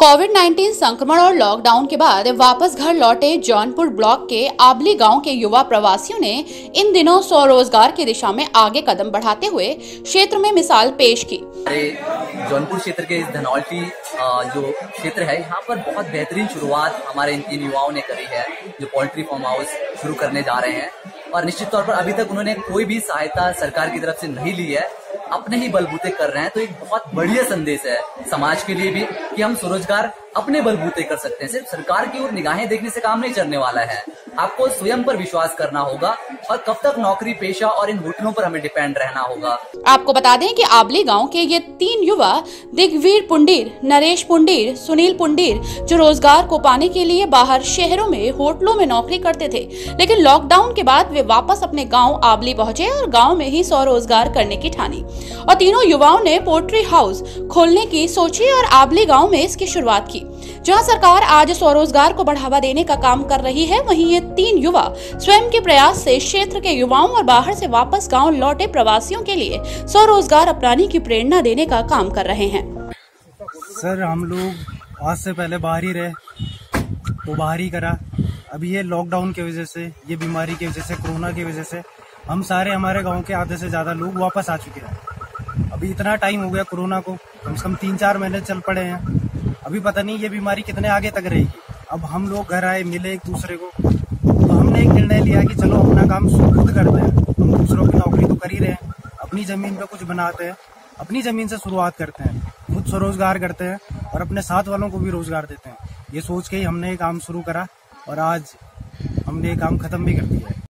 कोविड-19 संक्रमण और लॉकडाउन के बाद वापस घर लौटे जौनपुर ब्लॉक के आबली गांव के युवा प्रवासियों ने इन दिनों स्वरोजगार की दिशा में आगे कदम बढ़ाते हुए क्षेत्र में मिसाल पेश की। जौनपुर क्षेत्र के इस धनौल्टी जो क्षेत्र है, यहाँ पर बहुत बेहतरीन शुरुआत हमारे इन युवाओं ने करी है, जो पोल्ट्री फार्म हाउस शुरू करने जा रहे हैं। और निश्चित तौर पर अभी तक उन्होंने कोई भी सहायता सरकार की तरफ से नहीं ली है, अपने ही बलबूते कर रहे हैं। तो एक बहुत बढ़िया संदेश है समाज के लिए भी कि हम स्वरोजगार अपने बलबूते कर सकते हैं। सिर्फ सरकार की ओर निगाहें देखने से काम नहीं चलने वाला है, आपको स्वयं पर विश्वास करना होगा और कब तक नौकरी पेशा और इन होटलों पर हमें डिपेंड रहना होगा। आपको बता दें कि आबली गांव के ये 3 युवा दिग्वीर पुंडीर, नरेश पुंडीर, सुनील पुंडीर, जो रोजगार को पाने के लिए बाहर शहरों में होटलों में नौकरी करते थे, लेकिन लॉकडाउन के बाद वे वापस अपने गांव आबली पहुंचे और गांव में ही स्वरोजगार करने की ठानी। और तीनों युवाओं ने पोल्ट्री हाउस खोलने की सोची और आबली गांव में इसकी शुरुआत की। जहां सरकार आज स्वरोजगार को बढ़ावा देने का काम कर रही है, वहीं ये 3 युवा स्वयं के प्रयास से क्षेत्र के युवाओं और बाहर से वापस गांव लौटे प्रवासियों के लिए स्वरोजगार अपनाने की प्रेरणा देने का काम कर रहे हैं। सर, हम लोग आज से पहले बाहर ही रहे तो बाहर ही करा। अभी ये लॉकडाउन की वजह से, ये बीमारी की वजह से, कोरोना की वजह से हम सारे हमारे गांव के आधे से ज्यादा लोग वापस आ चुके हैं। अभी इतना टाइम हो गया कोरोना को, कम से कम 3-4 महीने चल पड़े हैं। अभी पता नहीं ये बीमारी कितने आगे तक रहेगी। अब हम लोग घर आए, मिले एक दूसरे को, तो हमने एक निर्णय लिया कि चलो अपना काम खुद करते हैं। हम दूसरों की नौकरी तो कर ही रहे हैं, अपनी जमीन पे कुछ बनाते हैं, अपनी जमीन से शुरुआत करते हैं, खुद स्वरोजगार करते हैं और अपने साथ वालों को भी रोजगार देते हैं। ये सोच के ही हमने ये काम शुरू करा और आज हमने ये काम खत्म भी कर दिया है।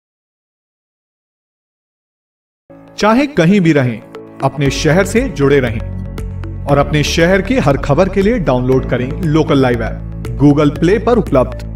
चाहे कहीं भी रहें, अपने शहर से जुड़े रहें और अपने शहर की हर खबर के लिए डाउनलोड करें local live app, Google Play पर उपलब्ध।